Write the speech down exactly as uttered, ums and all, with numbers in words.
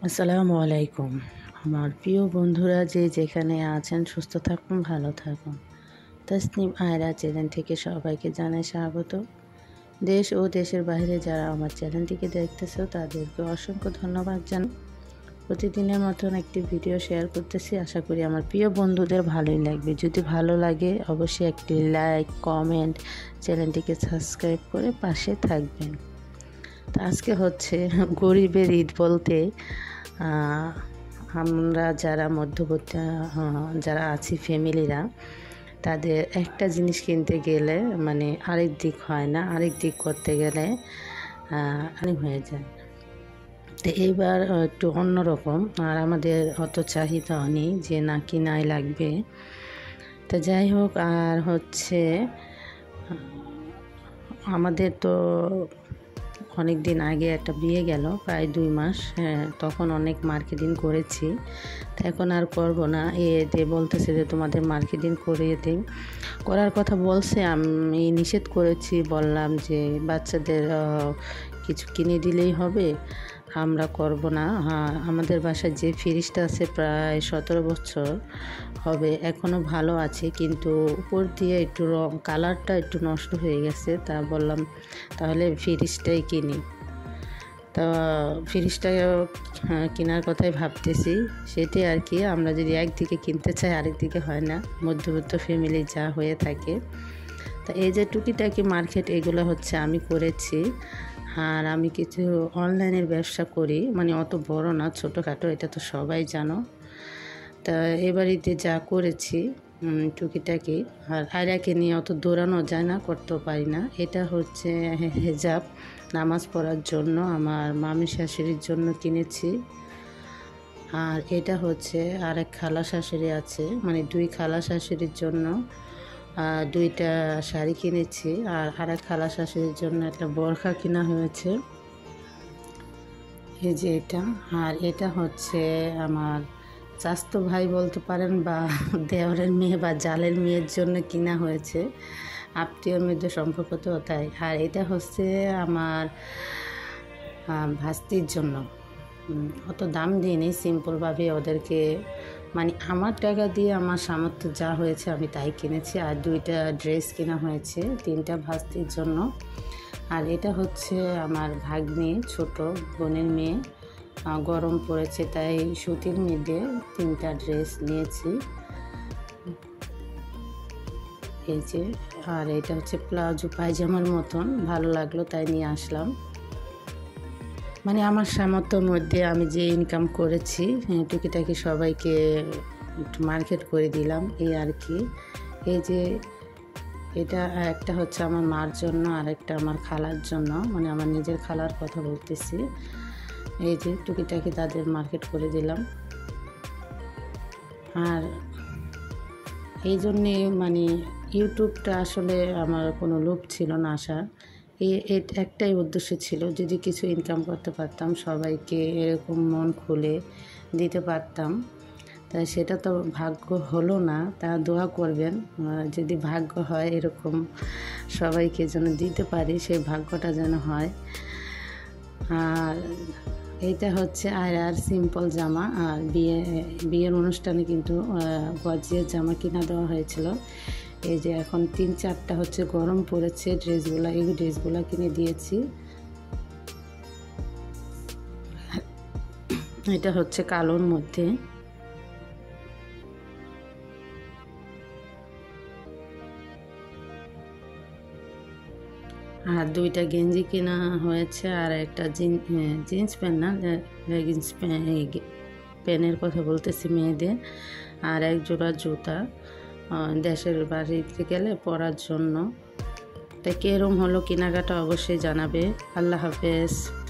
আসসালামু আলাইকুম। আমার প্রিয় বন্ধুরা যে যেখানে আছেন সুস্থ থাকুন, ভালো থাকুন। তাসনিম আয়রা চ্যানেল থেকে সবাইকে জানাই স্বাগত। দেশ ও দেশের বাইরে যারা আমার চ্যানেলটিকে দেখতেছো তাদেরকে অসংখ্য ধন্যবাদ জানাই। প্রতিদিনের মতন একটি ভিডিও শেয়ার করতেছি, আশা করি আমার প্রিয় বন্ধুদের ভালোই লাগবে। যদি ভালো লাগে অবশ্যই একটি লাইক, কমেন্ট, চ্যানেলটিকে সাবস্ক্রাইব করে পাশে থাকবেন। তো আজকে হচ্ছে গরিবের ঈদ বলতে আমরা যারা মধ্যবর্তী যারা আছি ফ্যামিলিরা, তাদের একটা জিনিস কিনতে গেলে মানে আরেক দিক হয় না, আরেক দিক করতে গেলে অনেক হয়ে যায়। তো এইবার একটু অন্যরকম, আর আমাদের অত চাহিদা নেই যে না কিনাই লাগবে। তো যাই হোক, আর হচ্ছে আমাদের তো অনেক দিন আগে একটা বিয়ে গেল, প্রায় দুই মাস। হ্যাঁ, তখন অনেক মার্কেটিং করেছি, তো এখন আর করব না। এ দিয়ে বলতেছে যে তোমাদের মার্কেটিং করিয়ে দিই, করার কথা বলছে। আমি নিষেধ করেছি, বললাম যে বাচ্চাদের কিছু কিনে দিলেই হবে, আমরা করব না। হ্যাঁ, আমাদের বাসায় যে ফ্রিজটা আছে প্রায় সতেরো বছর হবে, এখনও ভালো আছে, কিন্তু উপর দিয়ে একটু রং কালারটা একটু নষ্ট হয়ে গেছে। তা বললাম তাহলে ফ্রিজটাই কিনি। তা ফ্রিজটা কেনার কথাই ভাবতেছি, সেটাই আর কি। আমরা যদি একদিকে কিনতে চাই আরেক দিকে হয় না, মধ্যবিত্ত ফ্যামিলি যা হয়ে থাকে। তা এই যে টুকিটাকি মার্কেট, এগুলো হচ্ছে আমি করেছি। আর আমি কিছু অনলাইনের ব্যবসা করি, মানে অত বড় না, ছোটোখাটো, এটা তো সবাই জানো। তা এবারিতে যা করেছি টুকিটাকি, আর আয়রাকে নিয়ে অত দৌড়ানো যায় না, করতেও পারি না। এটা হচ্ছে হেজাব, নামাজ পড়ার জন্য আমার মামি শাশুড়ির জন্য কিনেছি। আর এটা হচ্ছে আরেক খালা শাশুড়ি আছে, মানে দুই খালা শাশুড়ির জন্য দুইটা শাড়ি কিনেছি। আর আরেক খালা শাশুড়ির জন্য একটা বোরখা কেনা হয়েছে, এই যে এটা। আর এটা হচ্ছে আমার চাস্তো ভাই বলতে পারেন, বা দেওরের মেয়ে বা জালের মেয়ের জন্য কিনা হয়েছে, আত্মীয়র মধ্যে সম্পর্ক তো তাই। আর এটা হচ্ছে আমার ভাস্তির জন্য, অত দাম দিইনি, সিম্পলভাবে ওদেরকে, মানে আমার টাকা দিয়ে আমার সামর্থ্য যা হয়েছে আমি তাই কিনেছি। আর দুইটা ড্রেস কেনা হয়েছে, তিনটা ভাস্তির জন্য। আর এটা হচ্ছে আমার ভাগ্নি, ছোট বোনের মেয়ে, গরম পড়েছে তাই সুতির মধ্যে তিনটা ড্রেস নিয়েছি, এই যে। আর এটা হচ্ছে প্লাজো পায়জামার মতন, ভালো লাগলো তাই নিয়ে আসলাম। মানে আমার সামর্থ্যের মধ্যে আমি যে ইনকাম করেছি টুকিটাকি সবাইকে একটু মার্কেট করে দিলাম, এই আর কি। এই যে এটা একটা হচ্ছে আমার মার জন্য, আর একটা আমার খালার জন্য, মানে আমার নিজের খালার কথা বলতেছি। এই যে টুকিটাকি তাদের মার্কেট করে দিলাম। আর এই জন্যে মানে ইউটিউবটা আসলে আমার কোনো লোভ ছিল না, আসার এই একটাই উদ্দেশ্য ছিল, যদি কিছু ইনকাম করতে পারতাম, সবাইকে এরকম মন খুলে দিতে পারতাম। তাই সেটা তো ভাগ্য হলো না, তা দোয়া করবেন যদি ভাগ্য হয় এরকম সবাইকে যেন দিতে পারি, সেই ভাগ্যটা যেন হয়। আর এইটা হচ্ছে আয়রার সিম্পল জামা। আর বিয়ে বিয়ের অনুষ্ঠানে কিন্তু গর্জিয়াস জামা কিনা দেওয়া হয়েছিল। এই যে এখন তিন চারটা হচ্ছে গরম পড়েছে ড্রেসগুলো, এই ড্রেসগুলো কিনে দিয়েছি। এটা হচ্ছে কালোর মধ্যে। আর দুইটা গেঞ্জি কেনা হয়েছে, আর একটা জিন্স প্যান্ট না, লেগিংস প্যান্টের কথা বলতেছি মেয়েদের। আর এক জোড়া জুতা দেশের বাড়িতে গেলে পরার জন্য। তাই কিরম হলো কেনাকাটা অবশ্যই জানাবে। আল্লাহ হাফেজ।